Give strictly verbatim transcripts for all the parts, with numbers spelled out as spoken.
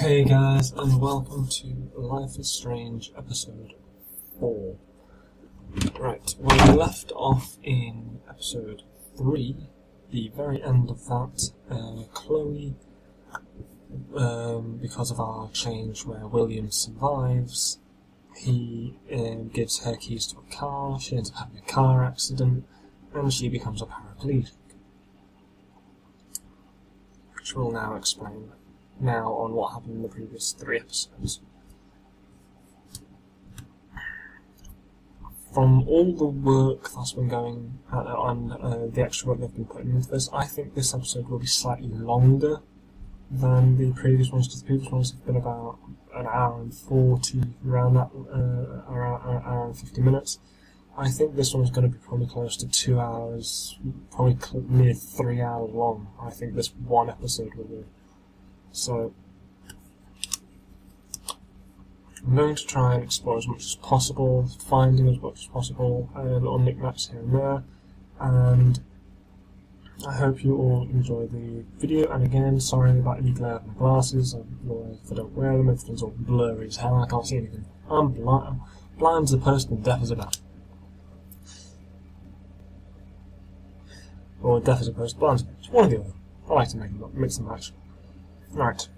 Hey guys, and welcome to Life is Strange episode four. Right, where we left off in episode three, the very end of that, uh, Chloe, um, because of our change where William survives, he uh, gives her keys to a car, she ends up having a car accident, and she becomes a paraplegic. Which we'll now explain now on what happened in the previous three episodes. From all the work that's been going uh, on, uh, the extra work they've been putting into this, I think this episode will be slightly longer than the previous ones, because the previous ones have been about an hour and forty, around that, uh, around an hour and fifty minutes. I think this one's going to be probably close to two hours, probably cl near three hours long. I think this one episode will be. So, I'm going to try and explore as much as possible, finding as much as possible, uh, little knickknacks here and there, and I hope you all enjoy the video. And again, sorry about any glare of my glasses, if I don't wear them, everything's all blurry as hell, I can't see anything. I'm blind, I'm blind as a person and deaf as a bat. Or deaf as a person, blind as a bat. It's one or the other. I like to make them up, mix and match. Right.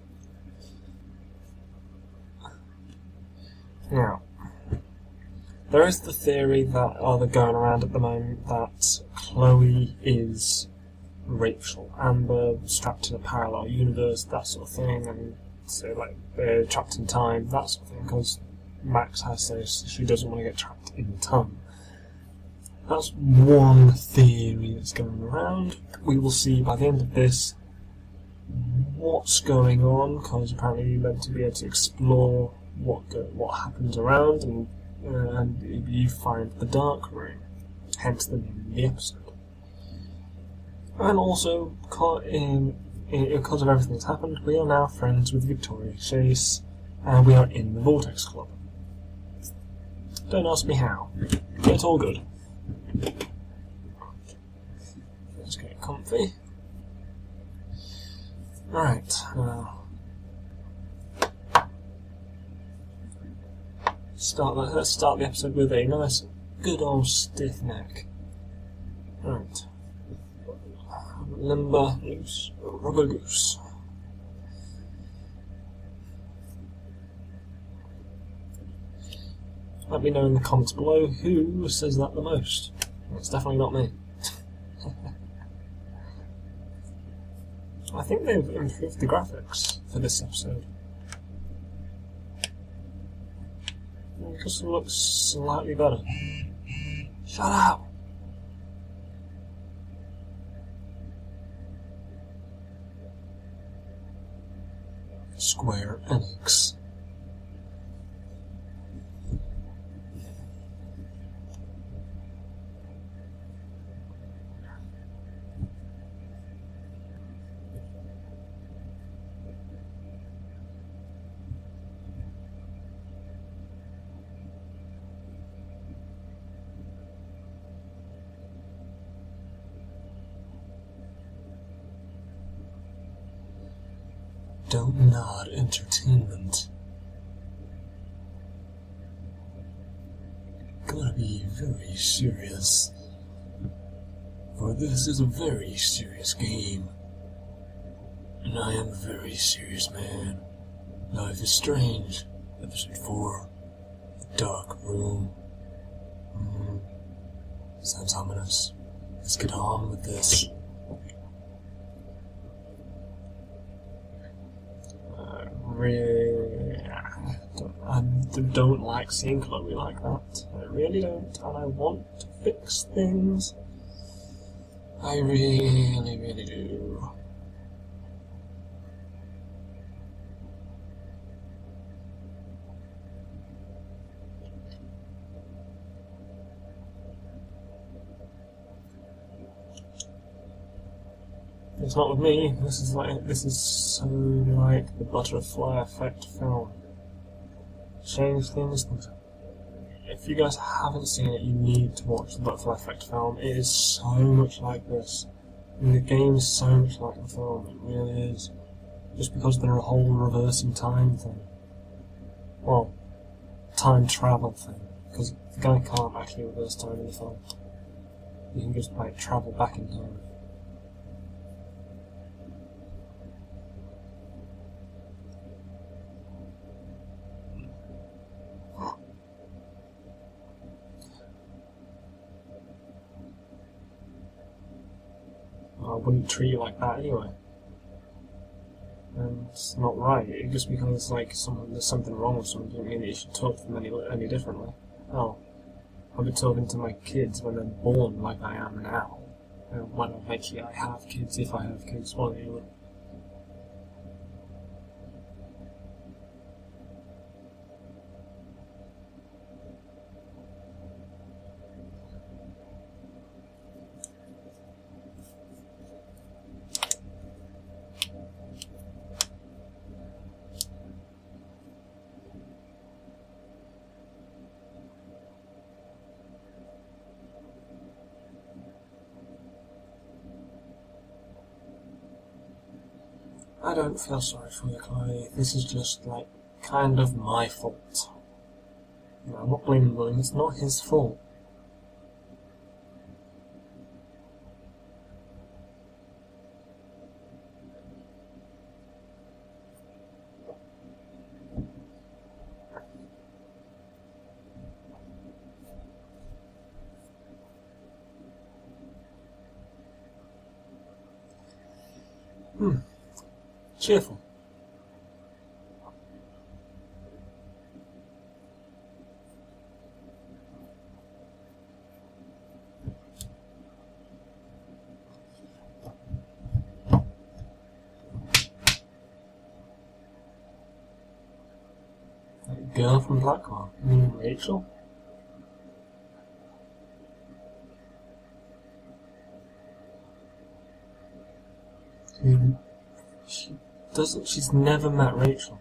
Now, there is the theory that are going around at the moment that Chloe is Rachel, Amber strapped in a parallel universe, that sort of thing, and so like they're trapped in time, that sort of thing, because Max has says she doesn't want to get trapped in time. That's one theory that's going around. We will see by the end of this what's going on, because apparently you're meant to be able to explore what go, what happens around, and, uh, and you find the dark room, hence the name of the episode. And also, in, in, because of everything that's happened, we are now friends with Victoria Chase, and we are in the Vortex Club. Don't ask me how, but it's all good. Let's get comfy. Right, now start the, let's start the episode with a nice, good old stiff neck. Right, limber, loose, rubber goose. Let me know in the comments below who says that the most. It's definitely not me. I think they've improved the graphics for this episode. It just looks slightly better. Shut up! Square Enix. Don't Nod Entertainment. Gotta be very serious, for this is a very serious game, and I am a very serious man. Life is Strange, episode four, The Dark Room. Mm, sounds ominous. Let's get on with this. Really, I don't like seeing Chloe like that. I really don't, and I want to fix things. I really, really do. It's not with me. This is like this is so like the Butterfly Effect film. Change things. If you guys haven't seen it, you need to watch the Butterfly Effect film. It is so much like this. And the game is so much like the film. It really is. just because they're a whole reversing time thing. Well, time travel thing, because the guy can't actually reverse time in the film. You can just like travel back in time. I wouldn't treat you like that anyway. And it's not right. It just because like someone there's something wrong with someone doesn't mean that you should talk to them any any differently. Oh, I'll be talking to my kids when they're born like I am now. And when eventually I have kids, if I have kids, one or the other. I don't feel sorry for you, Chloe. This is just, like, kind of my fault. You know, I'm not blaming William, it's not his fault. Hmm. Cheerful. That girl from Blackwell. You mean Rachel? Hmm. She doesn't. She's never met Rachel.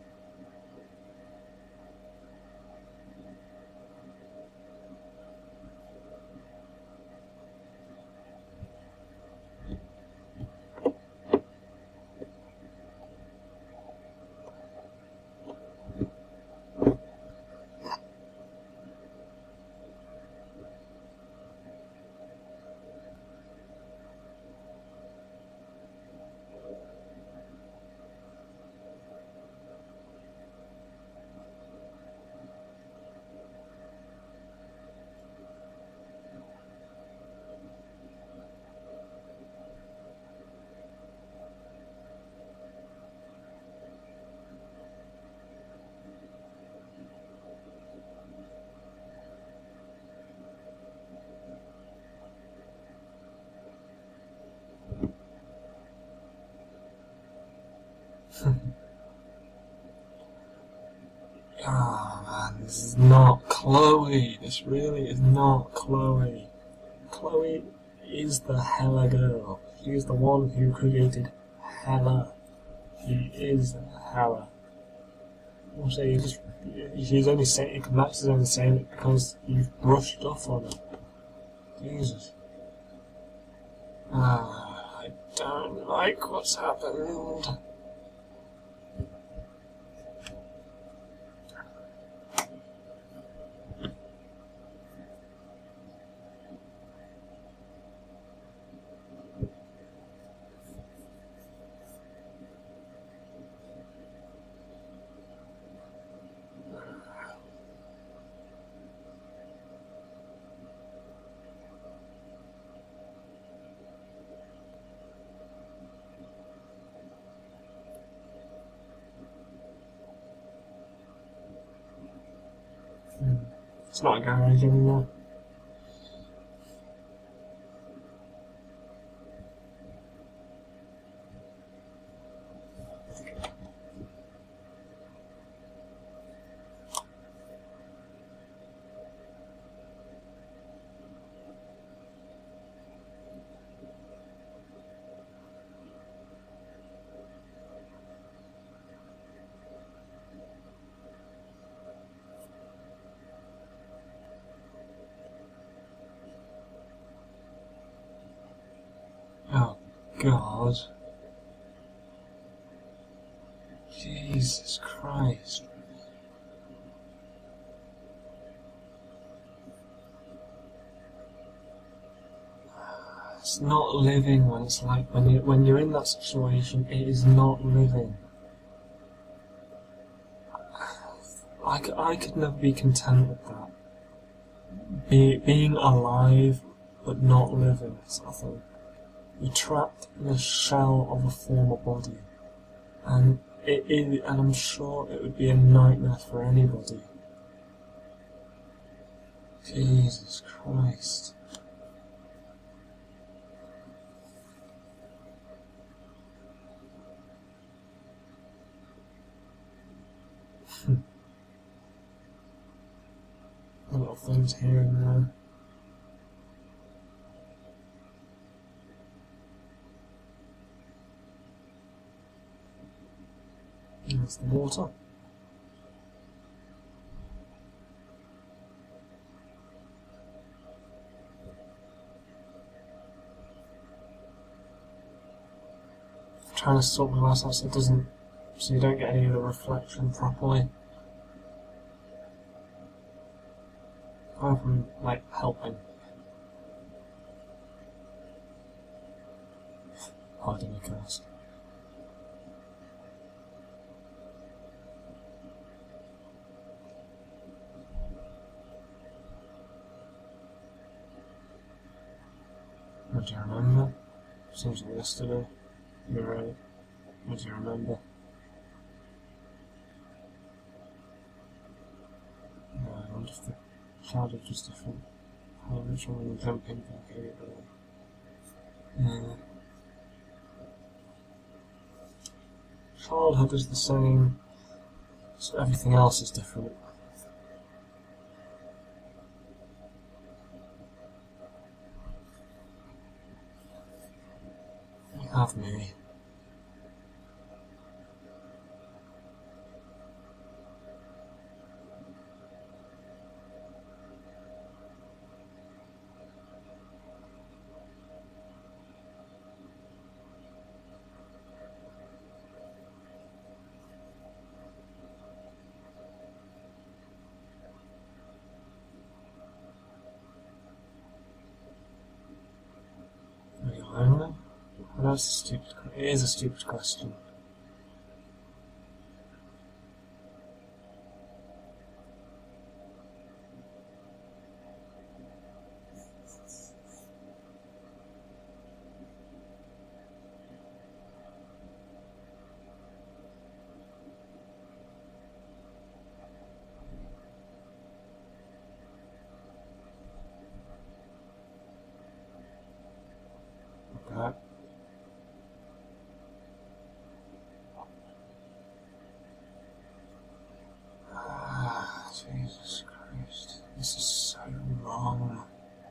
Oh man, this is not Chloe. This really is not Chloe. Chloe is the Hela girl. She is the one who created Hela. She is Hela. I'll say you just she's only saying Max is only saying it because you've brushed off on her. Jesus. Ah, I don't like what's happened. It's not a garage anymore. Oh, God. Jesus Christ. It's not living when it's like when you when you're in that situation. It is not living. I, c I could never be content with that. Be, being alive but not living is nothing. You're trapped in a shell of a former body, and it is, and I'm sure it would be a nightmare for anybody. Jesus Christ. A lot of things here and there. There's the water. I'm trying to sort my glass out so it doesn't, so you don't get any of the reflection properly. Apart from, like, helping. Pardon the cast. What do you remember? Seems like yesterday. You're right. What do you remember? Yeah, I wonder if the childhood was different. How which one was jumping back here? Yeah. Childhood is the same, so everything else is different. You have me. Are you lonely? I know it's a stupid. It is a stupid question. Okay. Ah, Jesus Christ. This is so wrong.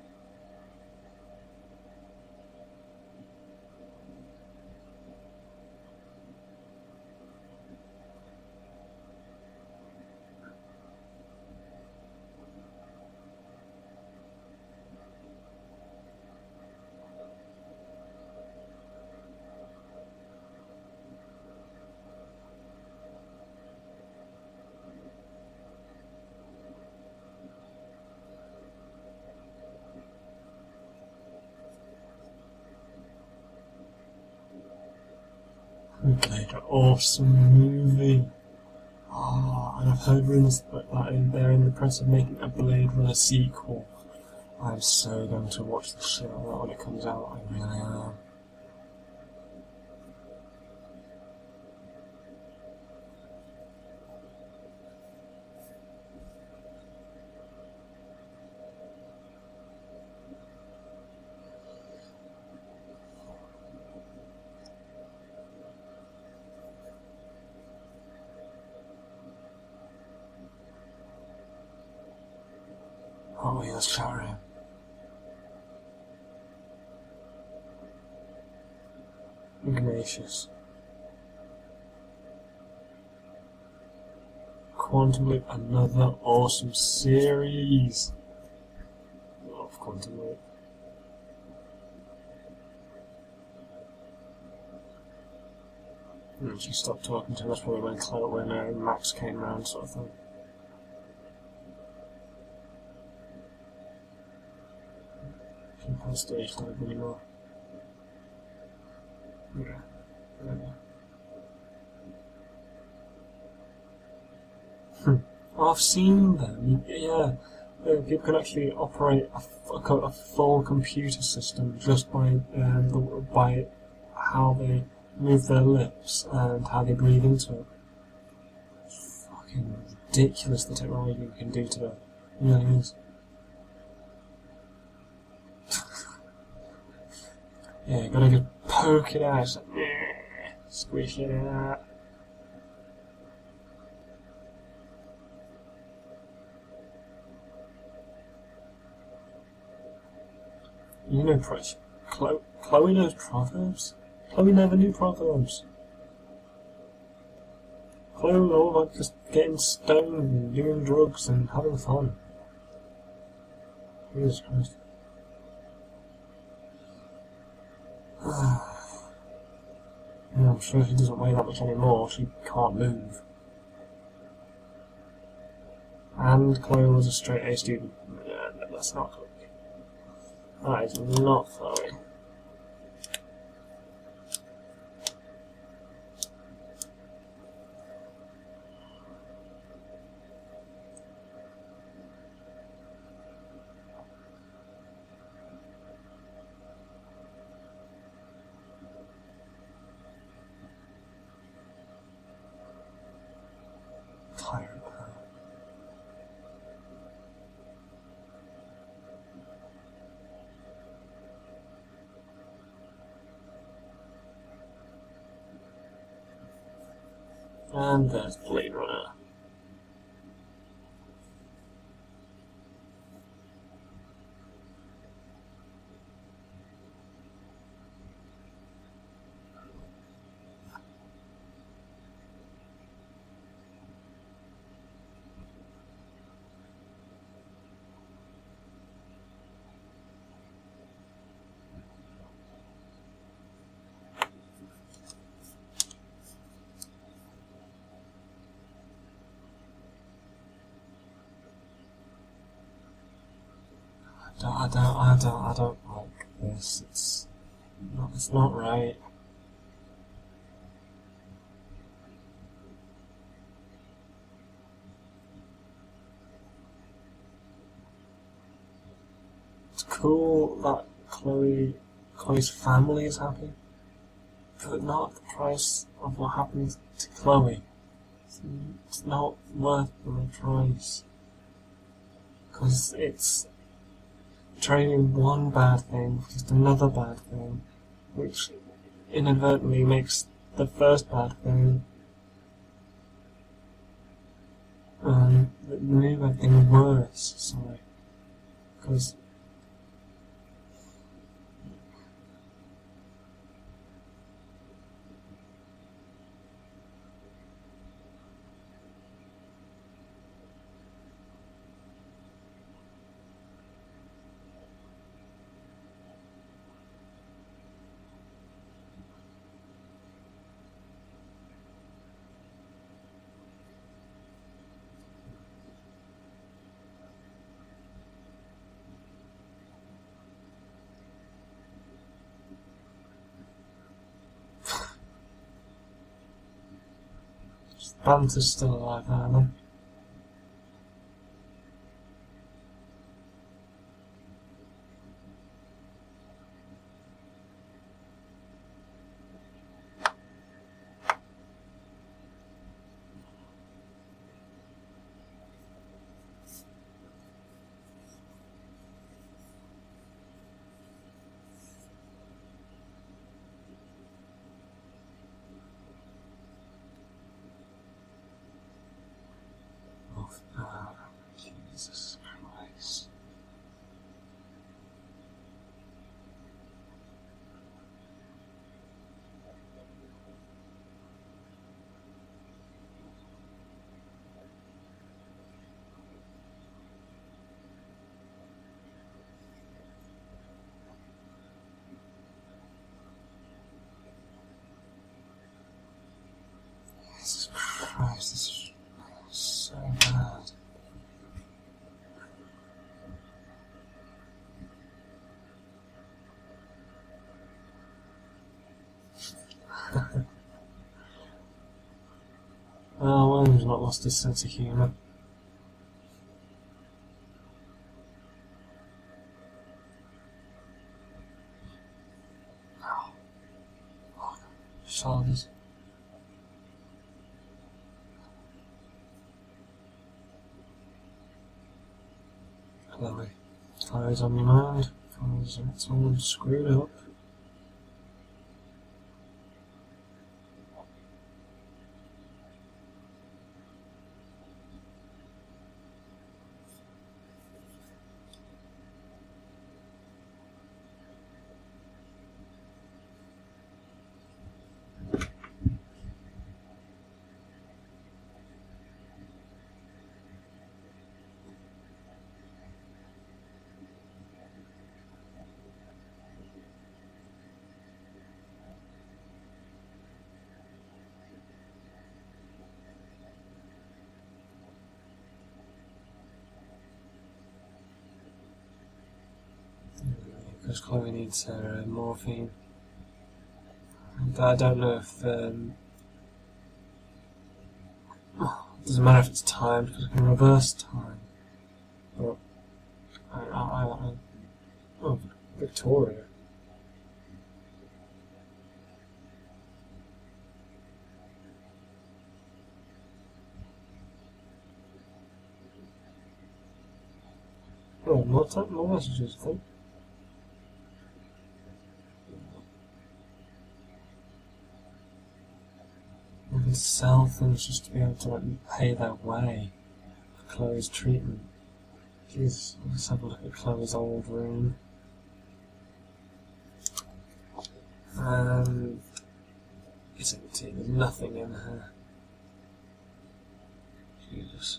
Blade, an awesome movie. Ah, and I've heard rumours that, that they're in the process of making a Blade Runner sequel. I'm so going to watch the shit out of that when it comes out. I really am. Oh, yes, sorry. Ignatius. Quantum Leap, another awesome series. I love Quantum Leap. and she stopped talking to him. That's probably when Chloe, when uh, Max came round, sort of thing. She can't stage dive anymore. Yeah. Yeah. Hmm. I've seen them. Yeah. Uh, people can actually operate a, f a full computer system just by um, the, by how they move their lips and how they breathe into it. Fucking ridiculous the technology we can do today. It really is. Yeah, you gotta just poke it out, like, squish it out. You know, Chloe, Chloe knows Proverbs. Chloe never knew Proverbs. Chloe was all about just getting stoned and doing drugs and having fun. Jesus Christ. Yeah, I'm sure she doesn't weigh that much anymore. She can't move. And Chloe was a straight A student. Yeah, no, that's not Chloe. That is not Chloe. Tired. And there's Blade Runner. I don't, I don't, I don't like this. It's not, it's not right. It's cool that Chloe, Chloe's family is happy, but not at the price of what happened to Chloe. It's, it's not worth the price, because it's trading one bad thing for just another bad thing, which inadvertently makes the first bad thing um, the new bad thing worse. Sorry, because Banter's still alive, aren't they? Oh, Jesus Christ. times not lost his sense of humour. Shoulders. Chloe. Chloe's on your mind. Chloe's all screwed up. Because Chloe needs her uh, morphine. And I don't know if um, it doesn't matter if it's timed because it can reverse time. But I, I, I, I oh, Victoria. Oh, more time, more messages, I think. You can sell things just to be able to like, pay their way for Chloe's treatment. Jeez, let's have a look at Chloe's old room. Um, it's empty, there's nothing in her. Jesus.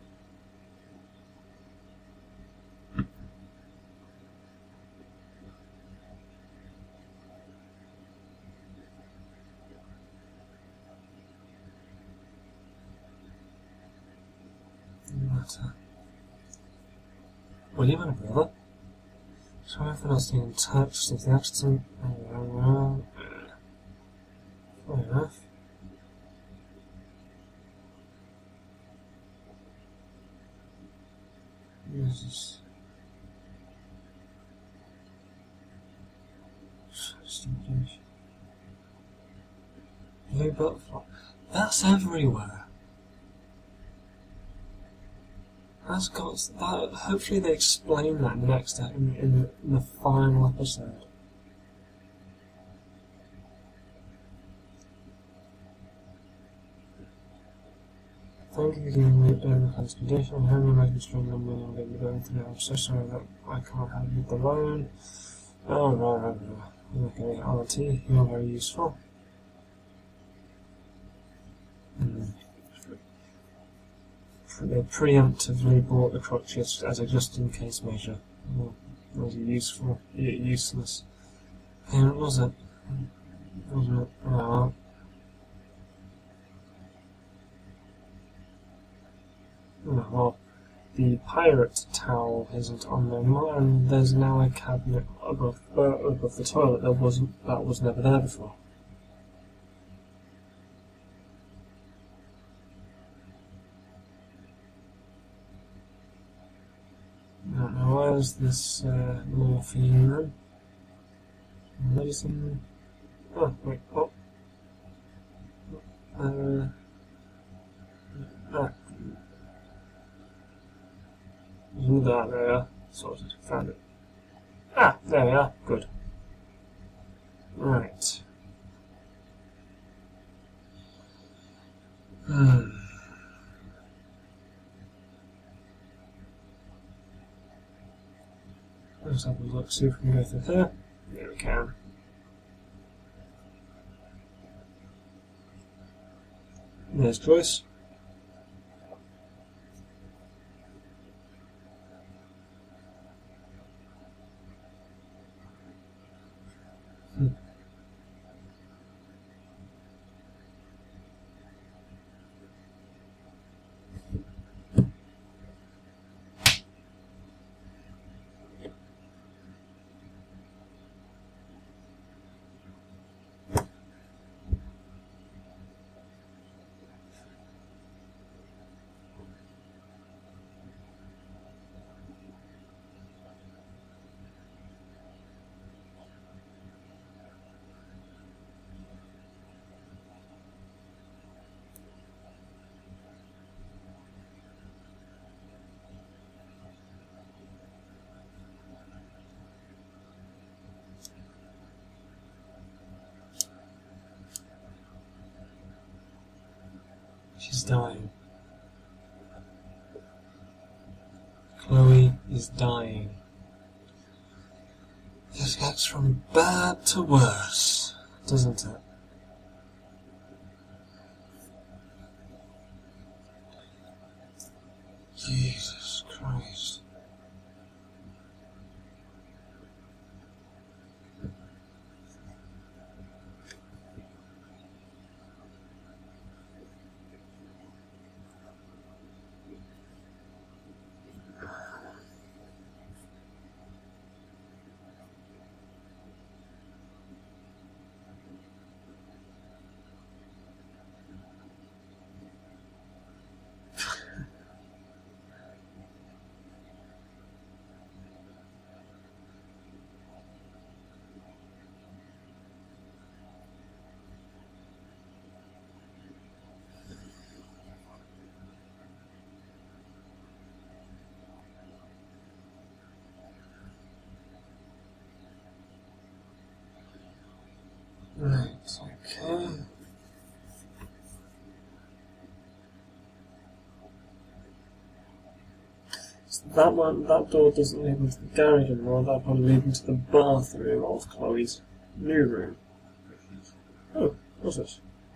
Matter. William and a brother. Sorry for not staying in touch since the accident. Fair enough. Jesus. Blue butterfly. That's everywhere. That's got that. Hopefully, they explain that next in, in, in the final episode. Thank you for giving me a close condition. I'm having making strong and willing to be going through. I'm so sorry that I can't have you alone. Oh, no, no, no. Okay, Auntie, you're very useful. Mm. They preemptively bought the crutches as a just-in-case measure. Oh, was it useful? Useless. And was it? Wasn't it? Oh, well. Oh, well. The pirate towel isn't on there anymore, and there's now a cabinet above, uh, above the toilet that wasn't. That was never there before. Now, where's this uh, morphine room? Medicine. Oh, wait, oh. Uh, ah. That, there we are. Sorted. Found it. Ah, there we are. Good. Right. Hmm. Let's have a look, see if we can go through here. Yeah, we can. There's Joyce. Hmm. She's dying. Chloe is dying. This gets from bad to worse, doesn't it? Jesus Christ. Right, okay. So that one, that door doesn't lead into the garage anymore, that probably lead into the bathroom of Chloe's new room. Oh, what's this?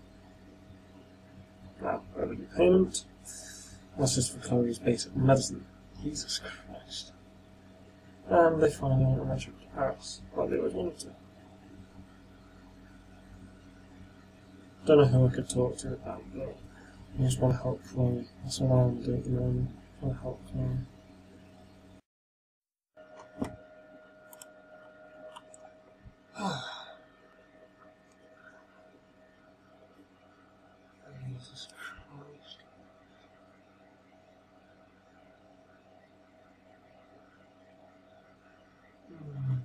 Now, overdue payment. That's just for Chloe's basic medicine. Jesus Christ. And they finally went on a trip to Paris, like they always wanted to. Don't know who I could talk to about that. I just want to help Chloe. That's what I want to do at the moment. I want to help Chloe. Jesus Christ. Hmm.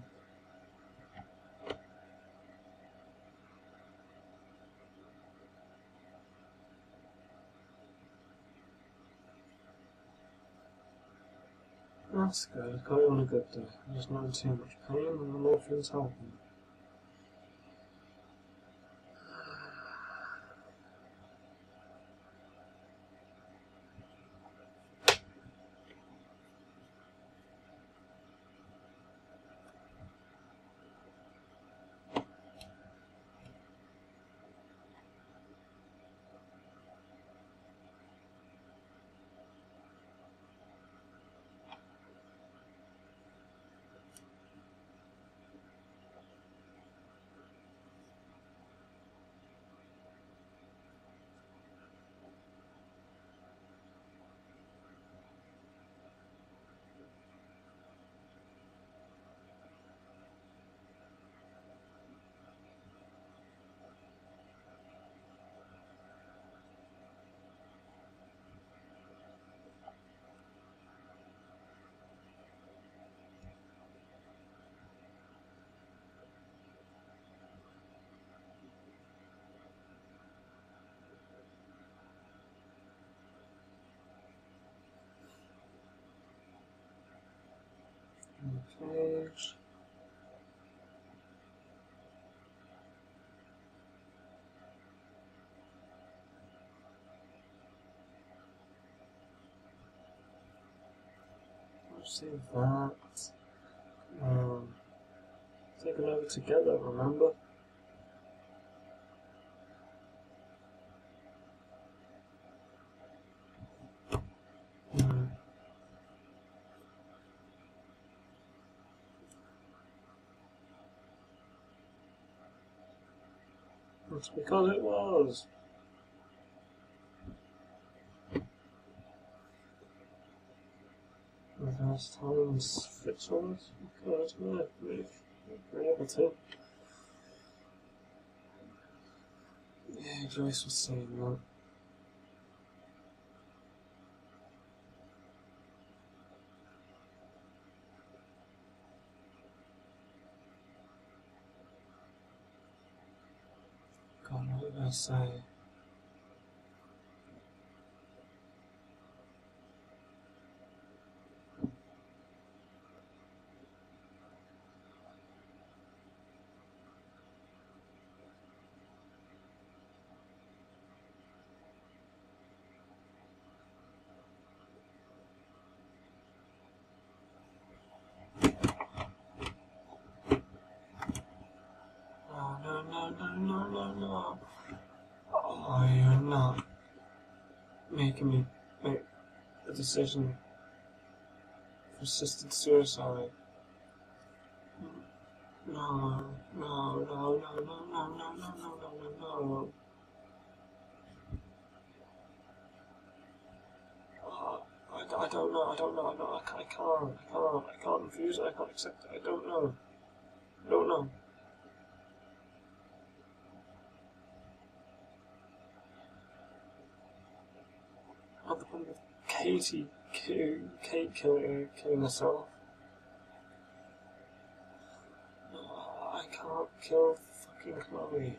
That's good. Got you on a good day. I'm just not in too much pain and the morphine's helping. Page. Let's see that. Um, taken over together, remember? Hmm. That's because it was. Reverse times fix all this? God, no, we've been able to. Yeah, Joyce was saying that. God, what did I say? making me make a decision for assisted suicide. No, no, no, no, no, no, no, no, no, no, no, no. Uh, I, I don't know, I don't know, I, don't, I, can't, I can't, I can't, I can't refuse it, I can't accept it, I don't know. I don't know. At the point of Katie, Kate, Kate killing, killing herself. Uh, I can't kill fucking Chloe.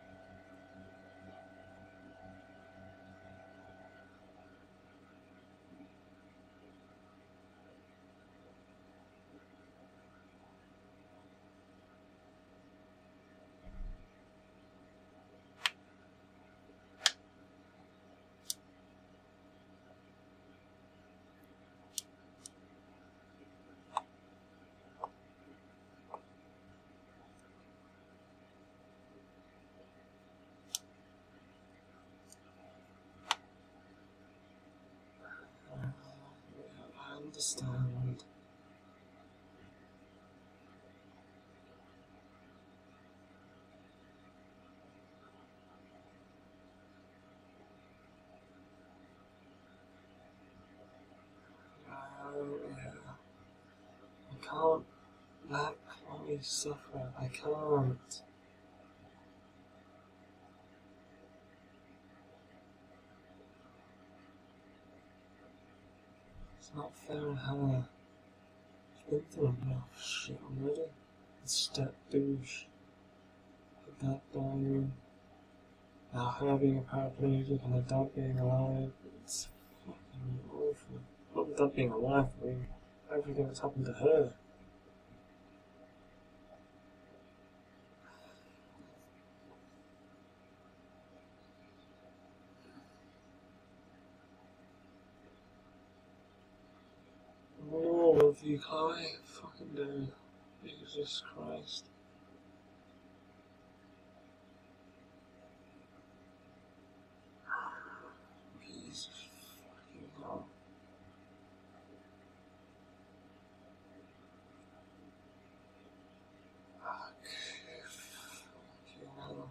I understand. Oh, yeah. I can't let Chloe suffer. I can't. It's not fair on her. She's been through enough shit already. The step douche, her dad dying, now her being a paraplegic and her dad being alive. It's fucking awful. Not the dad being alive, I mean, everything that's happened to her. All of you, Chloe. Fucking do. Jesus Christ. Jesus fucking hell. Fuck. Fucking hell.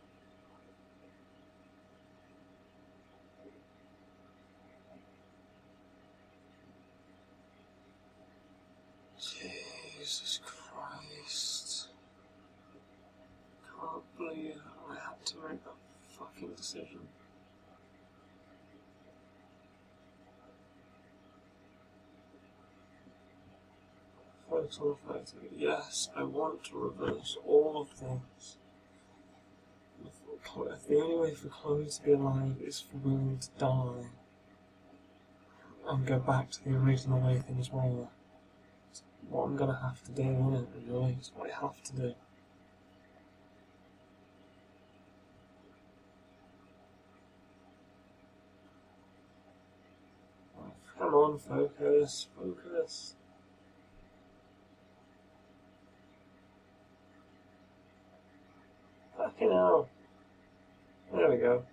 Jesus Christ. Can't believe I had to make that fucking decision. Focus on the fact that yes, I want to reverse all of this. If the only way for Chloe to be alive is for William to die and go back to the original way things were, it's what I'm gonna have to do, isn't it? Really, it's what I have to do. Come on, focus, focus. Fucking hell. There we go.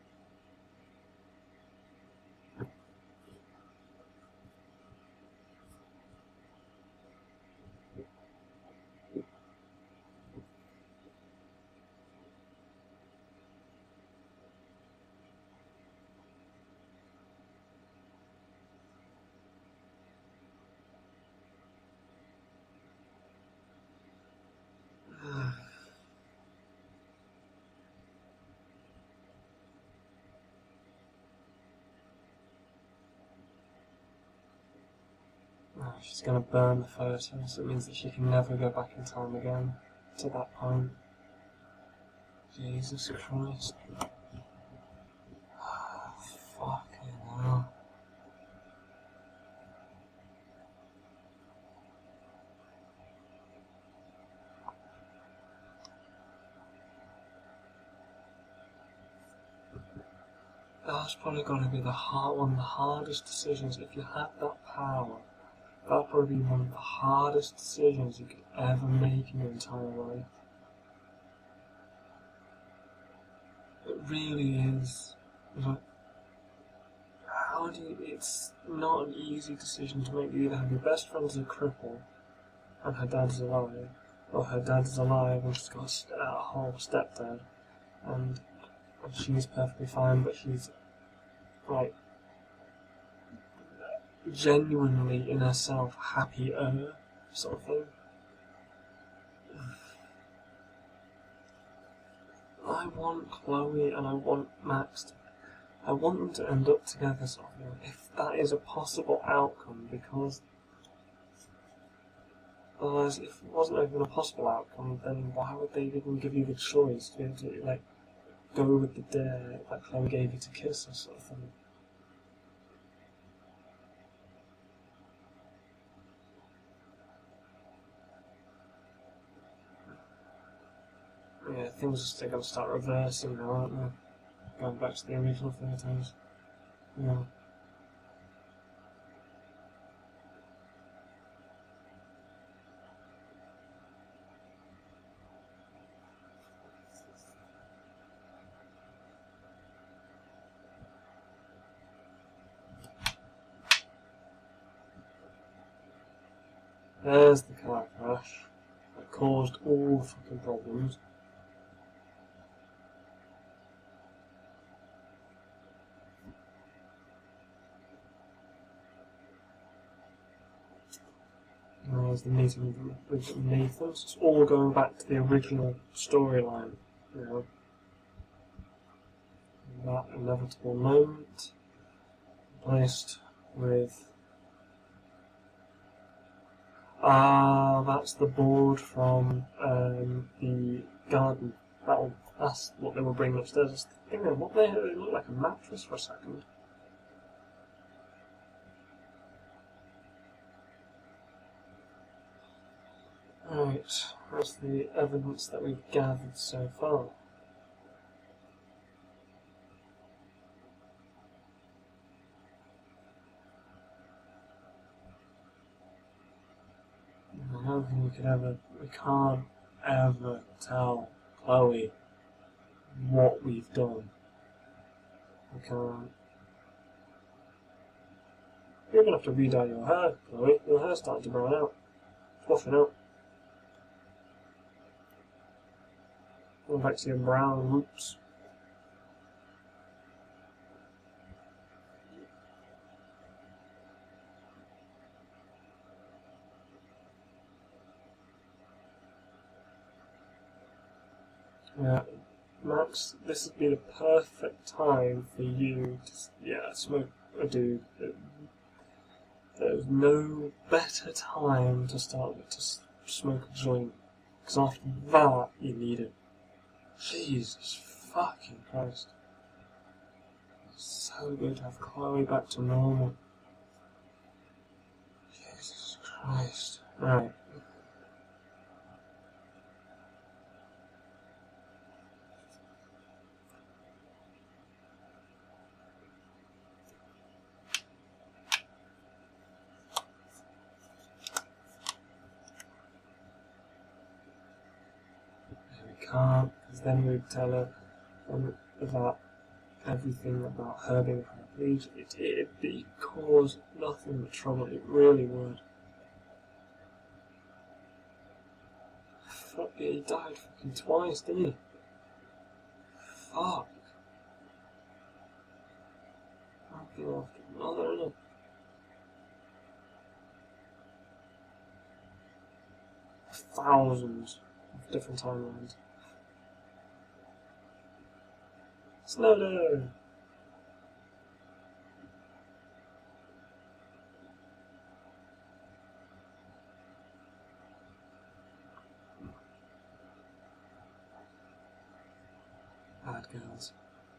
Oh, she's going to burn the photos. It means that she can never go back in time again to that point. Jesus Christ. Oh, fucking hell. That's probably going to be the hard, one of the hardest decisions. If you had that power, that'll probably be one of the hardest decisions you could ever make in your entire life. It really is. Like, how do you, it's not an easy decision to make. You either have your best friend as a cripple and her dad is alive, or her dad is alive and she's got a, a whole stepdad, and, and she's perfectly fine, but she's like genuinely in herself happier, sort of thing. I want Chloe and I want Max to, I want them to end up together, sort of thing, if that is a possible outcome, because otherwise, if it wasn't even a possible outcome, then why would they even give you the choice to be able to, like, go with the dare that Chloe gave you to kiss her, sort of thing? Yeah, things are going to start reversing now, aren't they? Going back to the original photos. Yeah. There's the car crash that caused all the fucking problems. There's the meeting with Nathan. So it's all going back to the original storyline, you know. That inevitable moment, replaced with. Ah, that's the board from um, the garden. That one. That's what they were bringing upstairs. I was thinking, what they had, it looked like a mattress for a second. Right, that's the evidence that we've gathered so far. I don't think we could ever, we can't ever tell Chloe what we've done. We can't. You're going to have to re-dye your hair, Chloe. Your hair's starting to brown out. It's washing out. Going back to your brown roots. Yeah, Max, this would be the perfect time for you to, yeah, smoke a dude. There's no better time to start to smoke a joint, because after that, you need it. Jesus fucking Christ. It's so good to have Chloe back to normal. Jesus Christ. Right. Can't, because then we'd tell her um, about everything about her being paraplegic. It, it'd be cause nothing but trouble, it really would. Fuck yeah, he died fucking twice, didn't he? Fuck. One thing after another, innit? Thousands of different timelines. Snowden! Bad girls.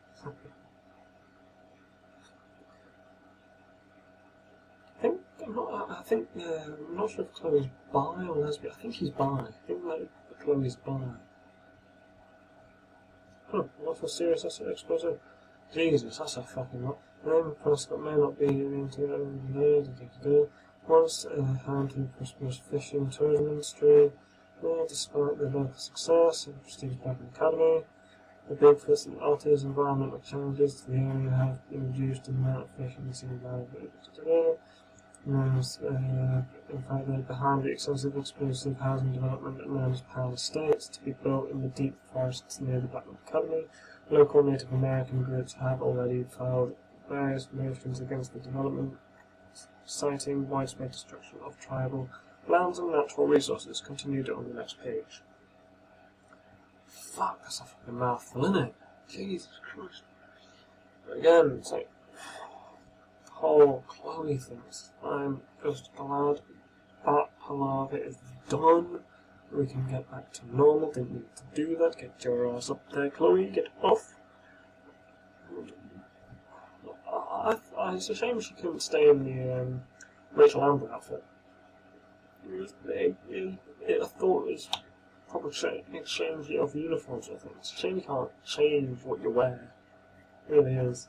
I think I'm not. I think uh, I'm not sure if Chloe's bi or lesbian. I think he's bi. I think like Chloe's bi. Huh, not for serious asset exposure. Jesus, that's a fucking lot. The name of Prescott may not be into it. Once uh, found in prosperous fishing tourism industry, uh, despite the local success and prestige back in the academy, The big facilities environmental challenges to the area have reduced the amount of fish in the sea environment. Uh, in fact, they're behind the excessive explosive housing development known as Power Estates to be built in the deep forests near the Blackwood Academy. Local Native American groups have already filed various motions against the development, citing widespread destruction of tribal lands and natural resources. Continued on the next page. Fuck, that's a fucking mouthful, isn't it? Jesus Christ. But again, it's like, the whole Chloe thing. I'm just glad that palaver is done. We can get back to normal. Didn't need to do that. Get your ass up there, Chloe. Get off. I, I, it's a shame she couldn't stay in the um, Rachel Amber outfit. It, was, it, it, it, I thought it was proper exchange of uniforms, I think. It's a shame you can't change what you wear. It really is.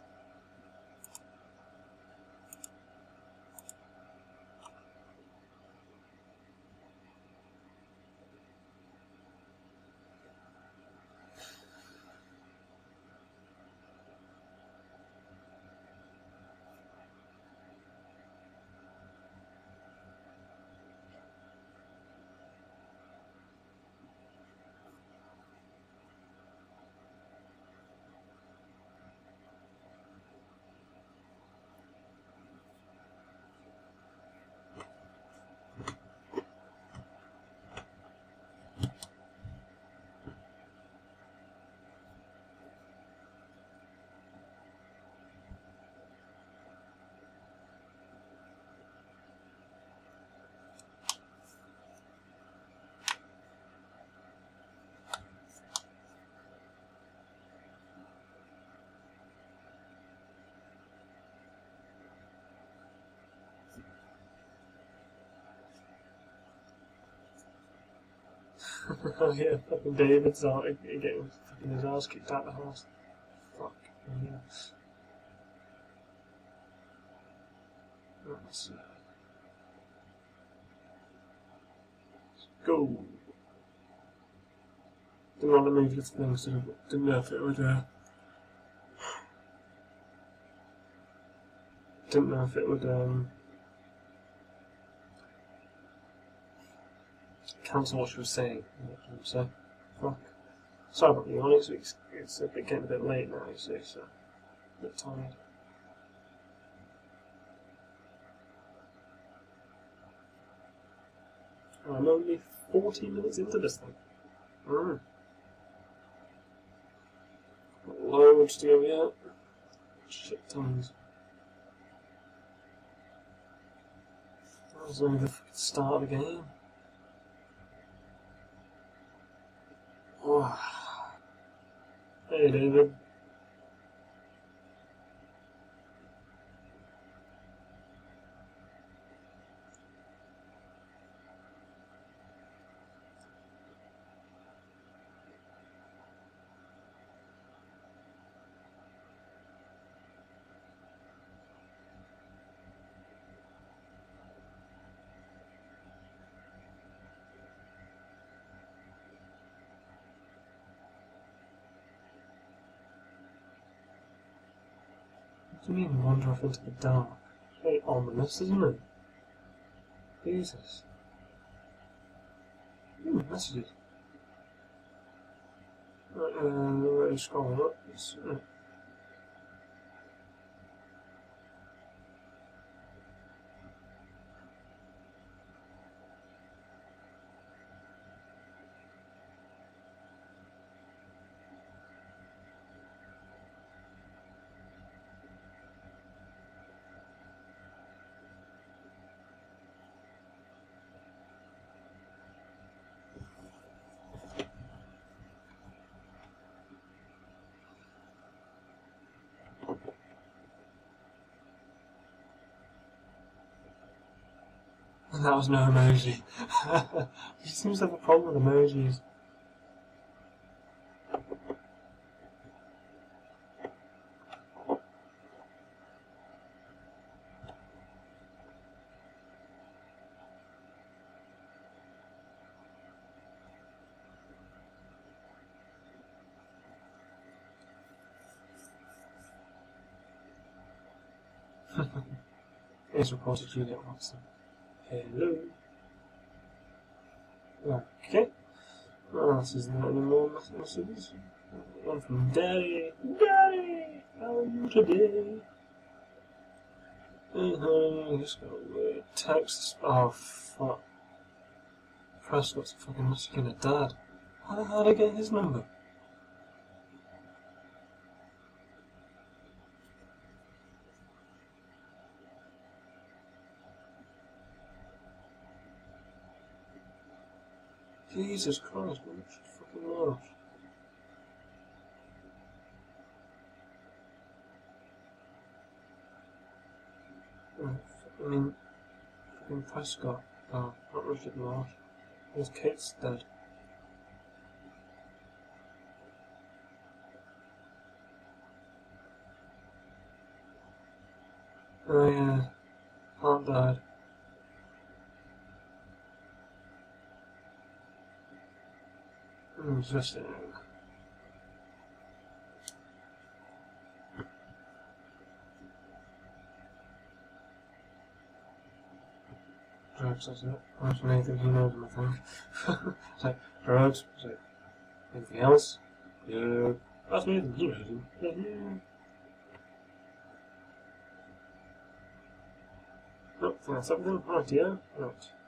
Oh yeah, fucking David's out getting fucking his ass kicked out of the house. Fuck. Yes. Let's uh, go. Didn't want to move this thing, so didn't know if it would. Uh, didn't know if it would. Um, cancel what she was saying. So, fuck. Sorry about the yawning, it's, it's a bit, getting a bit late now, you see, so a bit tired. And I'm only forty minutes into this thing. Mm. Got loads to go yet. Shit tons. That was only the start of the game. Oh. Hey David. What do you mean wander off into the dark? Very ominous, isn't it? Jesus. Hmm, messages. Right, uh, let's scroll up. It's, uh, that was no emoji. He seems to have a problem with emojis. Is reported Juliet Watson. Hello. Okay. Well, this isn't any more messages. One from Daddy. Daddy! How are you today? Uh-huh, just got a text. Oh, fuck. Prescott's a fucking muscular dad. How the hell did I get his number? Jesus Christ, man, that's fucking large. I mean, fucking Prescott. Oh, not Richard Marsh. His Kate's dead. Oh yeah, aunt died. Interesting. Drugs, that's it. That's Nathan, he knows him, I think. It's like, drugs, it's like, anything else? Yeah. That's Nathan, he knows him. Yeah, yeah. Nope, I think that's everything. Right, yeah. Right.